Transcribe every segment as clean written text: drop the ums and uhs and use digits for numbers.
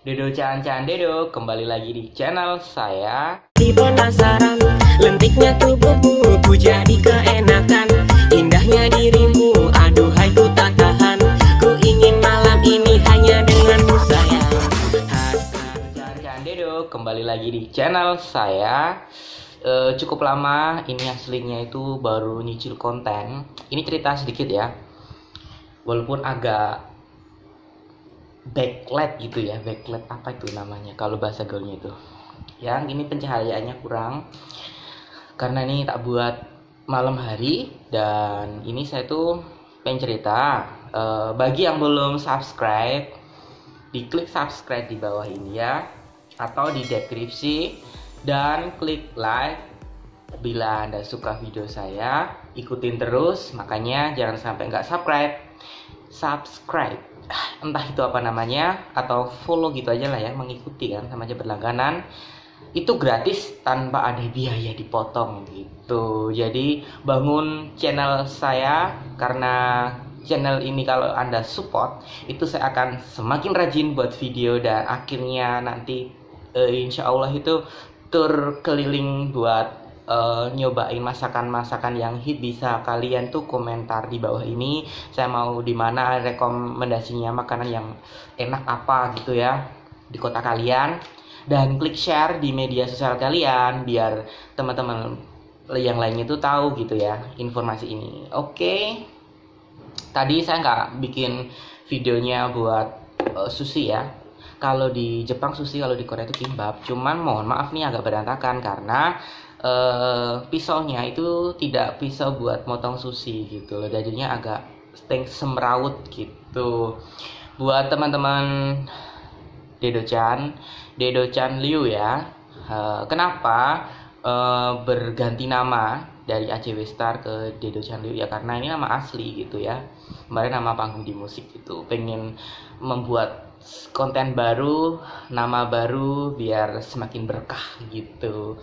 Dedo Can Dedo, kembali lagi di channel saya. Penasaran, lentiknya tubuhmu, ku jadi keenakan. Indahnya dirimu, aduhai ku tak tahan. Ku ingin malam ini hanya denganmu sayang. Can Dedo, kembali lagi di channel saya. Cukup lama, ini aslinya itu baru nyicil konten. Ini cerita sedikit ya, walaupun agak backlight gitu ya. Backlight apa itu namanya kalau bahasa gaulnya itu? Yang ini pencahayaannya kurang karena ini tak buat malam hari. Dan ini saya tuh pengen cerita, bagi yang belum subscribe, diklik subscribe di bawah ini ya, atau di deskripsi, dan klik like bila Anda suka video saya. Ikutin terus, makanya jangan sampai nggak subscribe, entah itu apa namanya, atau follow gitu aja lah ya, mengikuti kan, sama aja berlangganan. Itu gratis tanpa ada biaya dipotong gitu. Jadi bangun channel saya, karena channel ini kalau Anda support itu saya akan semakin rajin buat video, dan akhirnya nanti insya Allah itu tur keliling buat nyobain masakan-masakan yang hit. Bisa kalian tuh komentar di bawah ini, saya mau di mana, rekomendasinya makanan yang enak apa gitu ya di kota kalian, dan klik share di media sosial kalian biar teman-teman yang lainnya tuh tahu gitu ya informasi ini. Oke. Tadi saya nggak bikin videonya buat sushi ya. Kalau di Jepang sushi, kalau di Korea itu kimbap. Cuman mohon maaf nih agak berantakan karena pisaunya itu tidak pisau buat motong sushi gitu loh. Jadinya agak semrawut gitu. Buat teman-teman Dedo-chan Liu ya. Kenapa berganti nama dari ACW Star ke Dedo-chan Liu ya? Karena ini nama asli gitu ya. Kemarin nama panggung di musik gitu. Pengen membuat konten baru, nama baru biar semakin berkah gitu.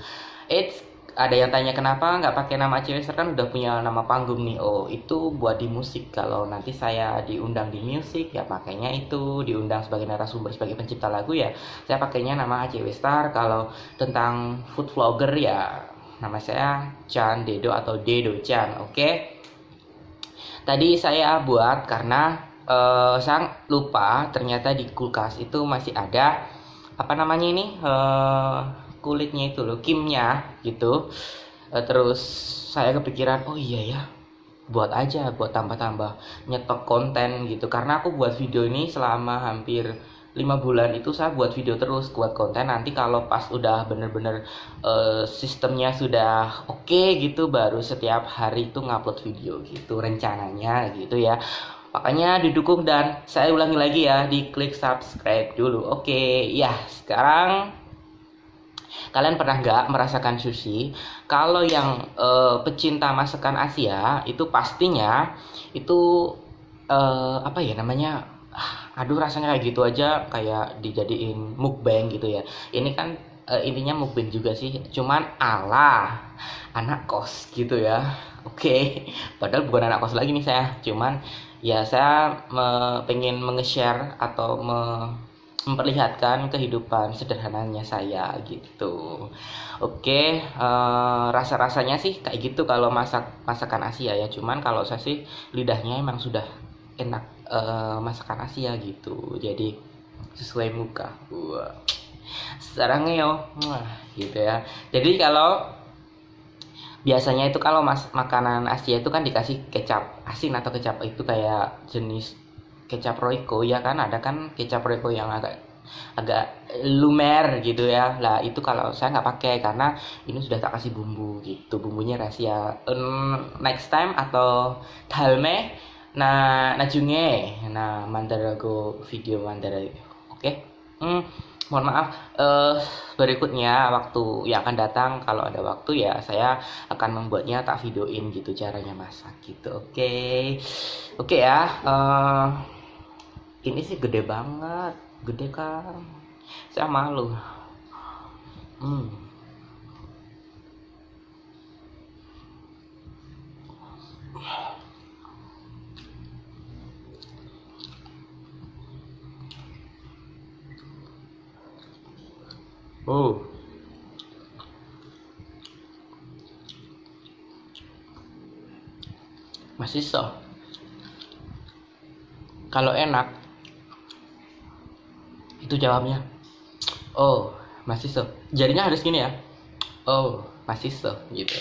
Ada yang tanya kenapa nggak pakai nama ACW Star, kan udah punya nama panggung nih. Oh, itu buat di musik. Kalau nanti saya diundang di musik ya pakainya itu, diundang sebagai narasumber, sebagai pencipta lagu ya saya pakainya nama ACW Star. Kalau tentang food vlogger ya nama saya Can Dedo atau Dedo Chan. Oke. Tadi saya buat karena saya lupa ternyata di kulkas itu masih ada apa namanya ini, kulitnya itu loh, kimnya gitu. Terus saya kepikiran, oh iya ya, buat tambah-tambah nyetok konten gitu. Karena aku buat video ini selama hampir 5 bulan itu saya buat video terus, buat konten. Nanti kalau pas udah bener-bener sistemnya sudah oke gitu, baru setiap hari itu ngupload video gitu rencananya gitu ya. Makanya didukung, dan saya ulangi lagi ya, diklik subscribe dulu. Oke, ya sekarang kalian pernah nggak merasakan sushi? Kalau yang pecinta masakan Asia itu pastinya itu apa ya namanya? Aduh, rasanya kayak gitu aja, kayak dijadiin mukbang gitu ya. Ini kan intinya mukbang juga sih, cuman ala anak kos gitu ya. Oke. Padahal bukan anak kos lagi nih saya, cuman ya saya pengen menge-share atau memperlihatkan kehidupan sederhananya saya gitu. Oke. Rasa-rasanya sih kayak gitu kalau masakan Asia ya. Cuman kalau saya sih lidahnya emang sudah enak masakan Asia gitu. Jadi sesuai muka. Wah. Sarangnya yo. Gitu ya. Jadi kalau biasanya itu kalau makanan Asia itu kan dikasih kecap asin atau kecap itu kayak jenis kecap Royco ya kan, ada kan kecap Royco yang agak lumer gitu ya. Lah itu kalau saya nggak pakai karena ini sudah tak kasih bumbu gitu, bumbunya rahasia. Next time atau dalme nah najunge nah mandarago video mandarago. Oke. Mohon maaf, berikutnya waktu yang akan datang kalau ada waktu ya saya akan membuatnya, tak videoin gitu caranya masak gitu. Oke ya. Ini sih gede banget, gede kan, saya malu. Oh, masih so. Kalau enak, itu jawabnya. Oh, masih so. Jadinya harus gini ya. Oh, masih so gitu.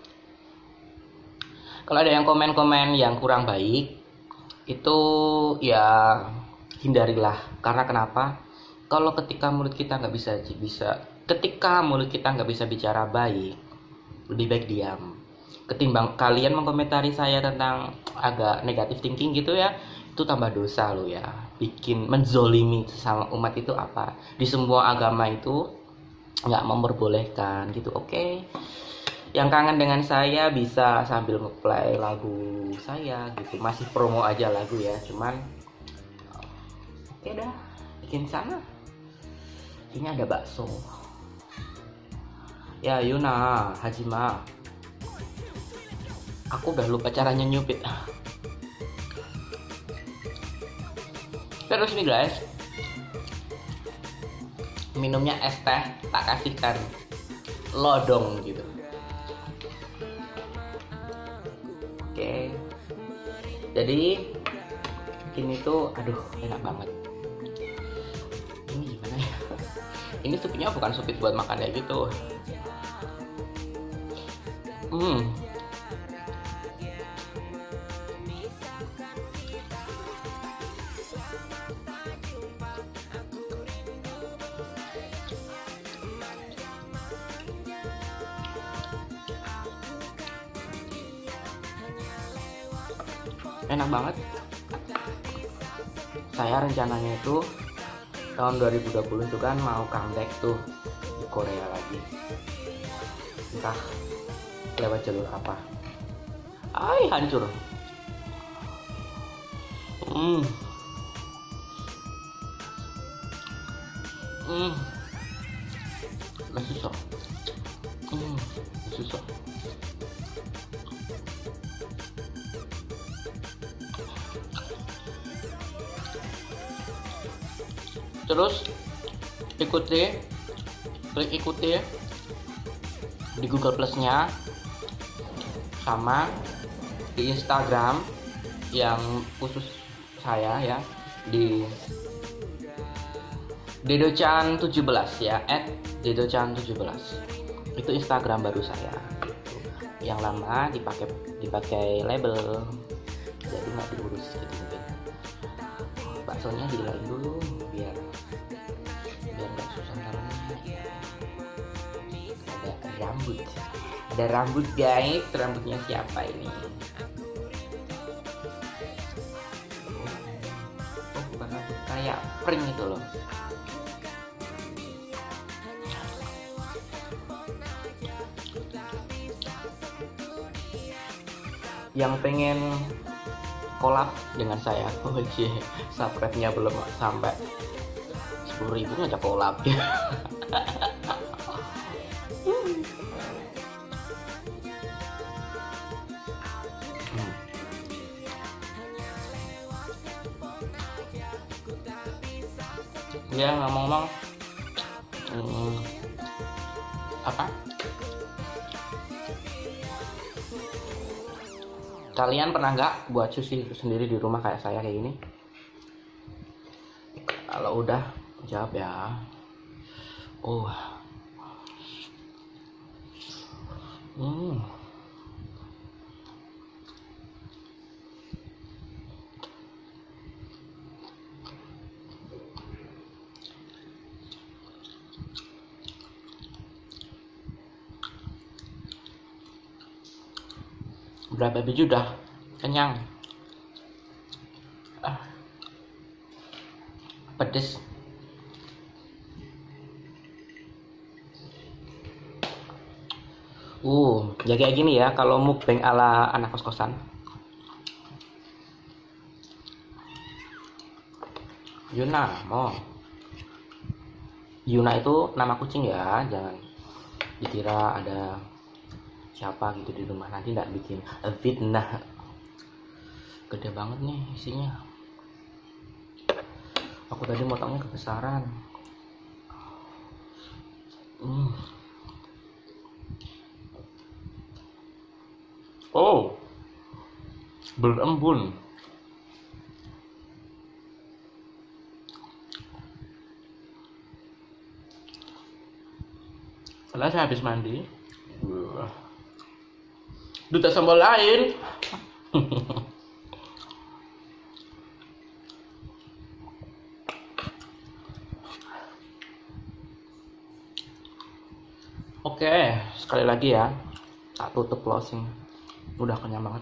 Kalau ada yang komen-komen yang kurang baik, itu ya hindarilah. Karena kenapa? Kalau ketika mulut kita nggak ketika mulut kita nggak bisa bicara baik, lebih baik diam. Ketimbang kalian mengomentari saya tentang agak negatif thinking gitu ya, itu tambah dosa lo ya. Bikin menzolimi sama umat itu apa? Di semua agama itu nggak memperbolehkan gitu, oke? Yang kangen dengan saya bisa sambil ngeplay lagu saya gitu, masih promo aja lagu ya, cuman oke dah, bikin sana. Ini ada bakso. Ya Yuna, Hajima. Aku udah lupa caranya nyupit. Terus nih guys, minumnya es teh tak kasihkan lodong gitu. Oke. Jadi ini tuh aduh enak banget. Ini gimana ya? Ini supnya bukan supit buat makan kayak gitu. Enak banget. Saya rencananya itu tahun 2020 itu kan mau comeback tuh di Korea lagi. Entah lewat jalur apa. Hancur. Masih susah. Susah. Terus klik ikuti di Google Plus-nya sama di Instagram yang khusus saya ya, di Dedochan17 ya, @dedochan17. Itu Instagram baru saya. Yang lama dipakai label, jadi nggak diurus gitu mungkin. Baksonya dihilain dulu biar nggak susah taruhnya. Ada rambut guys, rambutnya siapa ini? Oh bukan rambut, kayak pring itu loh. Yang pengen collab dengan saya, subscribe-nya belum sampai 10.000 ngajak collab. Ya ngomong-ngomong, apa? Kalian pernah nggak buat sushi sendiri di rumah kayak saya kayak gini? Kalau udah jawab ya. Berapa biji udah kenyang. Pedes. Ya kayak gini ya kalau mukbang ala anak kos-kosan. Yuna itu nama kucing ya, jangan dikira ada siapa gitu di rumah, nanti nggak bikin fitnah. Gede banget nih isinya. Aku tadi motongnya kebesaran. Oh, berembun. Setelah saya habis mandi, duta sambal lain. Oke, sekali lagi ya, tak tutup closing. Udah kenyang banget.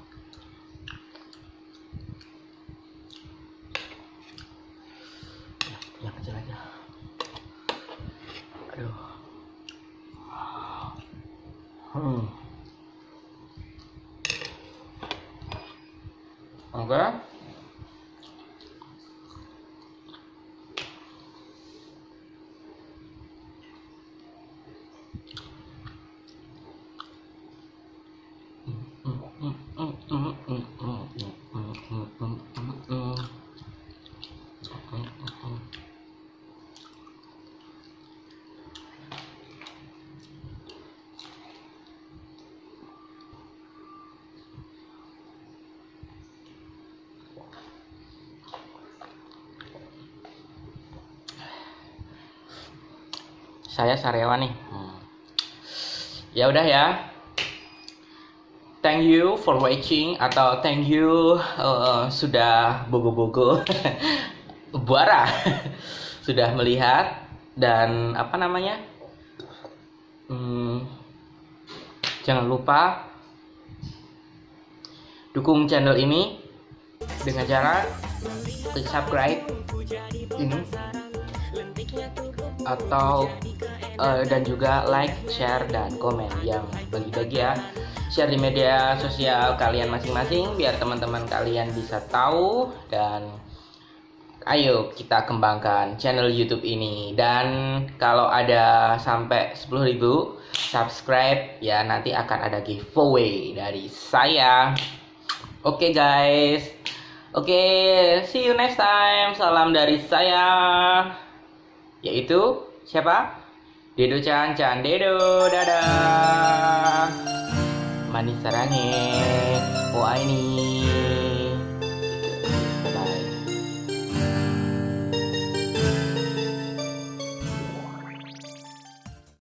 Yang kecil aja. Aduh. Oke. Saya Saryawan nih. Ya udah ya. Thank you for watching atau thank you sudah bogo-bogo buara sudah melihat dan apa namanya? Jangan lupa dukung channel ini dengan cara klik subscribe ini atau dan juga like, share, dan komen yang bagi-bagi ya. Share di media sosial kalian masing-masing biar teman-teman kalian bisa tahu, dan ayo kita kembangkan channel YouTube ini. Dan kalau ada sampai 10.000 subscribe ya, nanti akan ada giveaway dari saya. Oke guys. Oke, see you next time. Salam dari saya, yaitu siapa? Dedo Chan Dedo. Dadah. Manis sarangnya. Oh ini.